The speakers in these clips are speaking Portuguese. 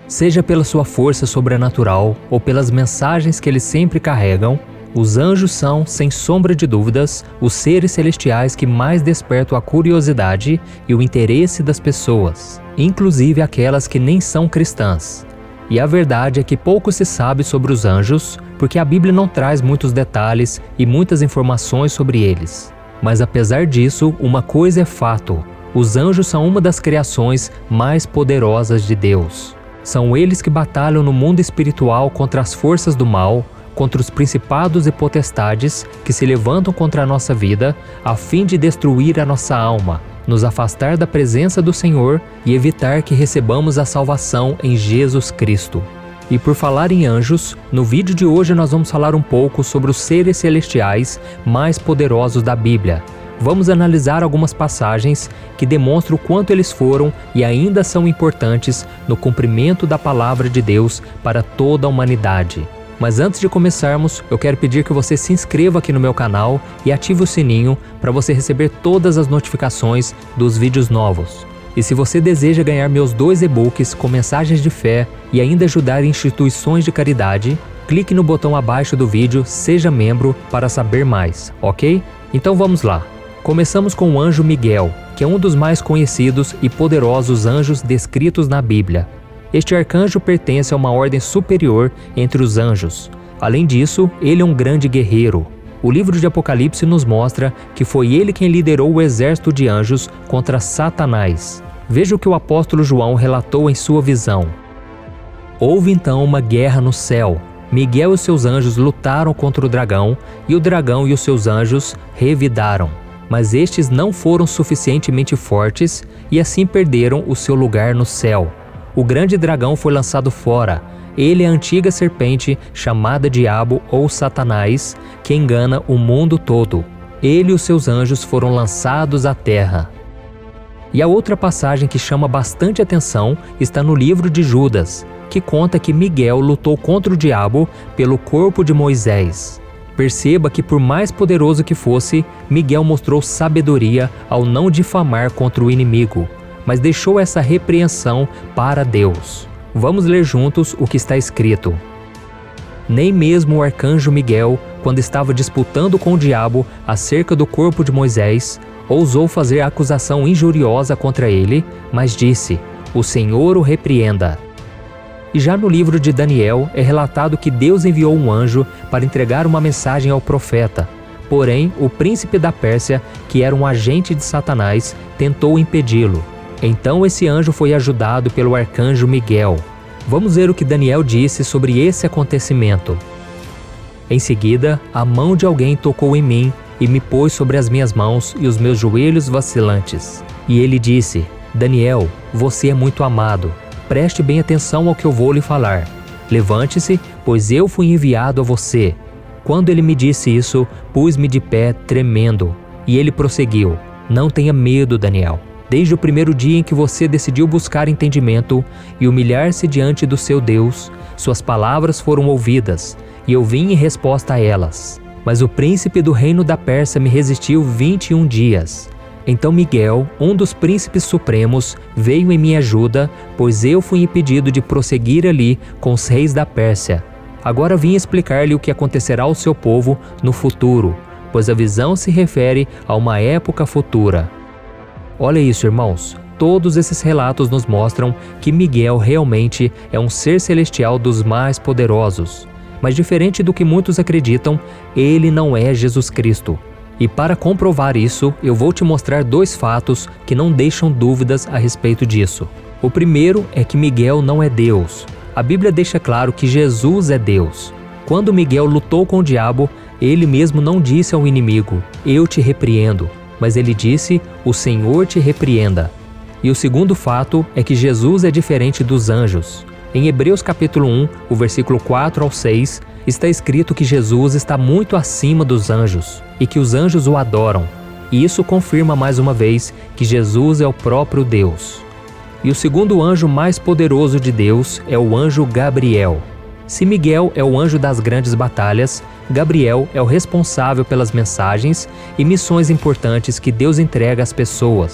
Seja pela sua força sobrenatural ou pelas mensagens que eles sempre carregam, os anjos são, sem sombra de dúvidas, os seres celestiais que mais despertam a curiosidade e o interesse das pessoas, inclusive aquelas que nem são cristãs. E a verdade é que pouco se sabe sobre os anjos, porque a Bíblia não traz muitos detalhes e muitas informações sobre eles. Mas apesar disso, uma coisa é fato: os anjos são uma das criações mais poderosas de Deus. São eles que batalham no mundo espiritual contra as forças do mal, contra os principados e potestades que se levantam contra a nossa vida, a fim de destruir a nossa alma, nos afastar da presença do Senhor e evitar que recebamos a salvação em Jesus Cristo. E por falar em anjos, no vídeo de hoje nós vamos falar um pouco sobre os seres celestiais mais poderosos da Bíblia. Vamos analisar algumas passagens que demonstram o quanto eles foram e ainda são importantes no cumprimento da palavra de Deus para toda a humanidade. Mas antes de começarmos, eu quero pedir que você se inscreva aqui no meu canal e ative o sininho para você receber todas as notificações dos vídeos novos. E se você deseja ganhar meus 2 e-books com mensagens de fé e ainda ajudar instituições de caridade, clique no botão abaixo do vídeo Seja Membro para saber mais, ok? Então vamos lá. Começamos com o anjo Miguel, que é um dos mais conhecidos e poderosos anjos descritos na Bíblia. Este arcanjo pertence a uma ordem superior entre os anjos. Além disso, ele é um grande guerreiro. O livro de Apocalipse nos mostra que foi ele quem liderou o exército de anjos contra Satanás. Veja o que o apóstolo João relatou em sua visão. Houve então uma guerra no céu. Miguel e seus anjos lutaram contra o dragão, e o dragão e os seus anjos revidaram. Mas estes não foram suficientemente fortes e assim perderam o seu lugar no céu. O grande dragão foi lançado fora. Ele é a antiga serpente chamada Diabo ou Satanás, que engana o mundo todo. Ele e os seus anjos foram lançados à terra. E a outra passagem que chama bastante atenção está no livro de Judas, que conta que Miguel lutou contra o diabo pelo corpo de Moisés. Perceba que por mais poderoso que fosse, Miguel mostrou sabedoria ao não difamar contra o inimigo, mas deixou essa repreensão para Deus. Vamos ler juntos o que está escrito. Nem mesmo o arcanjo Miguel, quando estava disputando com o diabo acerca do corpo de Moisés, ousou fazer acusação injuriosa contra ele, mas disse: "O Senhor o repreenda." E já no livro de Daniel é relatado que Deus enviou um anjo para entregar uma mensagem ao profeta. Porém, o príncipe da Pérsia, que era um agente de Satanás, tentou impedi-lo. Então esse anjo foi ajudado pelo arcanjo Miguel. Vamos ver o que Daniel disse sobre esse acontecimento. Em seguida, a mão de alguém tocou em mim e me pôs sobre as minhas mãos e os meus joelhos vacilantes. E ele disse: "Daniel, você é muito amado. Preste bem atenção ao que eu vou lhe falar. Levante-se, pois eu fui enviado a você." Quando ele me disse isso, pus-me de pé tremendo. E ele prosseguiu: "Não tenha medo, Daniel. Desde o primeiro dia em que você decidiu buscar entendimento e humilhar-se diante do seu Deus, suas palavras foram ouvidas, e eu vim em resposta a elas. Mas o príncipe do reino da Pérsia me resistiu 21 dias. Então Miguel, um dos príncipes supremos, veio em minha ajuda, pois eu fui impedido de prosseguir ali com os reis da Pérsia. Agora vim explicar-lhe o que acontecerá ao seu povo no futuro, pois a visão se refere a uma época futura." Olha isso, irmãos. Todos esses relatos nos mostram que Miguel realmente é um ser celestial dos mais poderosos. Mas diferente do que muitos acreditam, ele não é Jesus Cristo. E para comprovar isso, eu vou te mostrar 2 fatos que não deixam dúvidas a respeito disso. O primeiro é que Miguel não é Deus. A Bíblia deixa claro que Jesus é Deus. Quando Miguel lutou com o diabo, ele mesmo não disse ao inimigo: "Eu te repreendo", mas ele disse: "O Senhor te repreenda." E o segundo fato é que Jesus é diferente dos anjos. Em Hebreus capítulo 1, o versículo 4 ao 6, está escrito que Jesus está muito acima dos anjos e que os anjos o adoram. E isso confirma mais uma vez que Jesus é o próprio Deus. E o segundo anjo mais poderoso de Deus é o anjo Gabriel. Se Miguel é o anjo das grandes batalhas, Gabriel é o responsável pelas mensagens e missões importantes que Deus entrega às pessoas.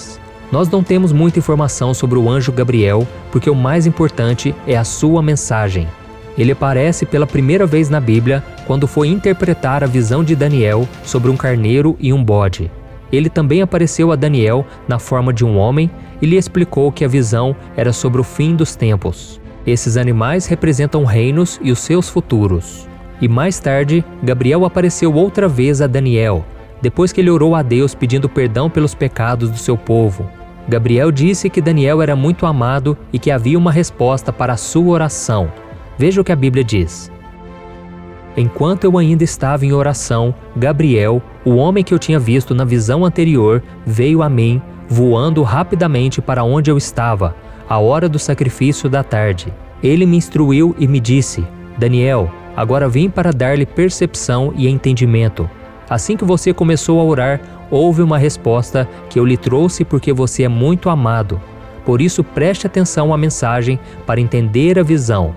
Nós não temos muita informação sobre o anjo Gabriel, porque o mais importante é a sua mensagem. Ele aparece pela primeira vez na Bíblia quando foi interpretar a visão de Daniel sobre um carneiro e um bode. Ele também apareceu a Daniel na forma de um homem e lhe explicou que a visão era sobre o fim dos tempos. Esses animais representam reinos e os seus futuros. E mais tarde, Gabriel apareceu outra vez a Daniel, depois que ele orou a Deus pedindo perdão pelos pecados do seu povo. Gabriel disse que Daniel era muito amado e que havia uma resposta para a sua oração. Veja o que a Bíblia diz. Enquanto eu ainda estava em oração, Gabriel, o homem que eu tinha visto na visão anterior, veio a mim, voando rapidamente para onde eu estava, à hora do sacrifício da tarde. Ele me instruiu e me disse: Daniel, agora vim para dar-lhe percepção e entendimento. Assim que você começou a orar, houve uma resposta que eu lhe trouxe porque você é muito amado. Por isso preste atenção à mensagem para entender a visão.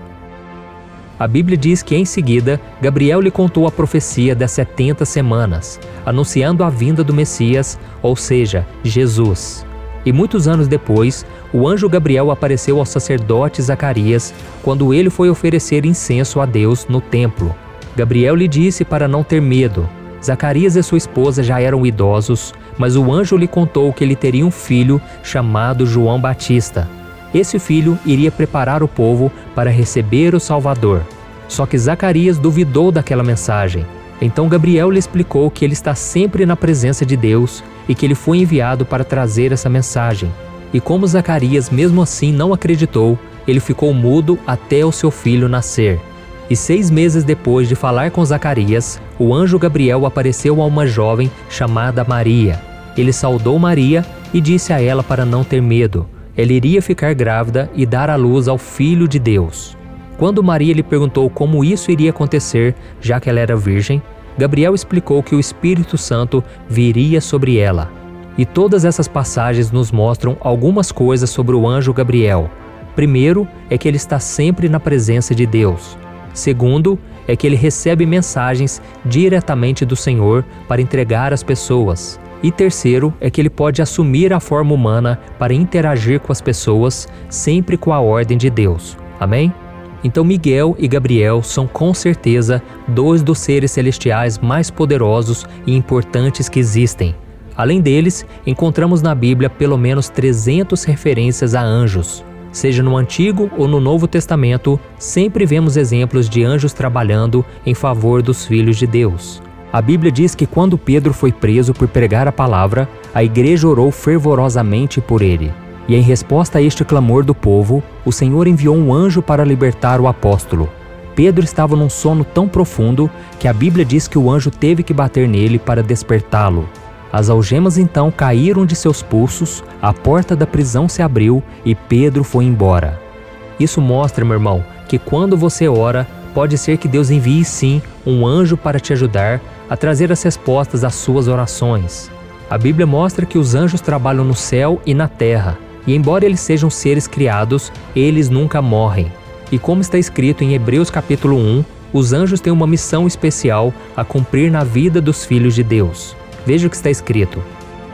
A Bíblia diz que em seguida, Gabriel lhe contou a profecia das 70 semanas, anunciando a vinda do Messias, ou seja, Jesus. E muitos anos depois, o anjo Gabriel apareceu ao sacerdote Zacarias quando ele foi oferecer incenso a Deus no templo. Gabriel lhe disse para não ter medo. Zacarias e sua esposa já eram idosos, mas o anjo lhe contou que ele teria um filho chamado João Batista. Esse filho iria preparar o povo para receber o Salvador. Só que Zacarias duvidou daquela mensagem. Então Gabriel lhe explicou que ele está sempre na presença de Deus e que ele foi enviado para trazer essa mensagem. E como Zacarias mesmo assim não acreditou, ele ficou mudo até o seu filho nascer. E 6 meses depois de falar com Zacarias, o anjo Gabriel apareceu a uma jovem chamada Maria. Ele saudou Maria e disse a ela para não ter medo. Ela iria ficar grávida e dar à luz ao Filho de Deus. Quando Maria lhe perguntou como isso iria acontecer, já que ela era virgem, Gabriel explicou que o Espírito Santo viria sobre ela. E todas essas passagens nos mostram algumas coisas sobre o anjo Gabriel. Primeiro, é que ele está sempre na presença de Deus. Segundo, é que ele recebe mensagens diretamente do Senhor para entregar às pessoas. E terceiro, é que ele pode assumir a forma humana para interagir com as pessoas, sempre com a ordem de Deus. Amém? Então Miguel e Gabriel são com certeza 2 dos seres celestiais mais poderosos e importantes que existem. Além deles, encontramos na Bíblia pelo menos 300 referências a anjos. Seja no Antigo ou no Novo Testamento, sempre vemos exemplos de anjos trabalhando em favor dos filhos de Deus. A Bíblia diz que quando Pedro foi preso por pregar a palavra, a igreja orou fervorosamente por ele. E em resposta a este clamor do povo, o Senhor enviou um anjo para libertar o apóstolo. Pedro estava num sono tão profundo que a Bíblia diz que o anjo teve que bater nele para despertá-lo. As algemas então caíram de seus pulsos, a porta da prisão se abriu e Pedro foi embora. Isso mostra, meu irmão, que quando você ora, pode ser que Deus envie sim um anjo para te ajudar a trazer as respostas às suas orações. A Bíblia mostra que os anjos trabalham no céu e na terra, e embora eles sejam seres criados, eles nunca morrem. E como está escrito em Hebreus capítulo 1, os anjos têm uma missão especial a cumprir na vida dos filhos de Deus. Veja o que está escrito.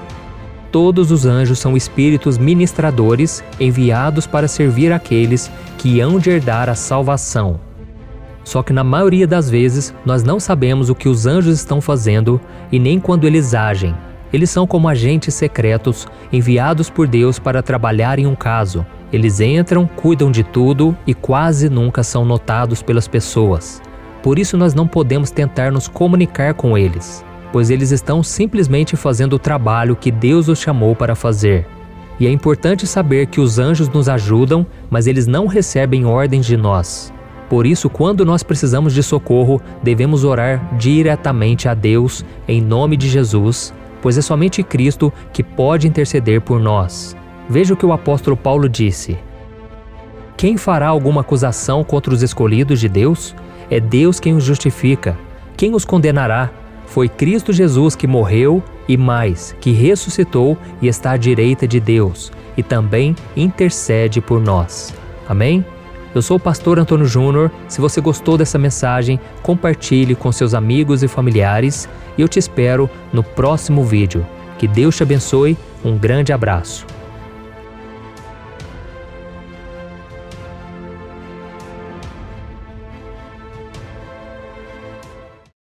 Todos os anjos são espíritos ministradores enviados para servir aqueles que hão de herdar a salvação. Só que na maioria das vezes nós não sabemos o que os anjos estão fazendo e nem quando eles agem. Eles são como agentes secretos enviados por Deus para trabalhar em um caso. Eles entram, cuidam de tudo e quase nunca são notados pelas pessoas. Por isso nós não podemos tentar nos comunicar com eles, pois eles estão simplesmente fazendo o trabalho que Deus os chamou para fazer. E é importante saber que os anjos nos ajudam, mas eles não recebem ordens de nós. Por isso, quando nós precisamos de socorro, devemos orar diretamente a Deus em nome de Jesus, pois é somente Cristo que pode interceder por nós. Veja o que o apóstolo Paulo disse. Quem fará alguma acusação contra os escolhidos de Deus? É Deus quem os justifica. Quem os condenará? Foi Cristo Jesus que morreu e mais, que ressuscitou e está à direita de Deus e também intercede por nós. Amém? Eu sou o pastor Antônio Júnior. Se você gostou dessa mensagem, compartilhe com seus amigos e familiares e eu te espero no próximo vídeo. Que Deus te abençoe. Um grande abraço.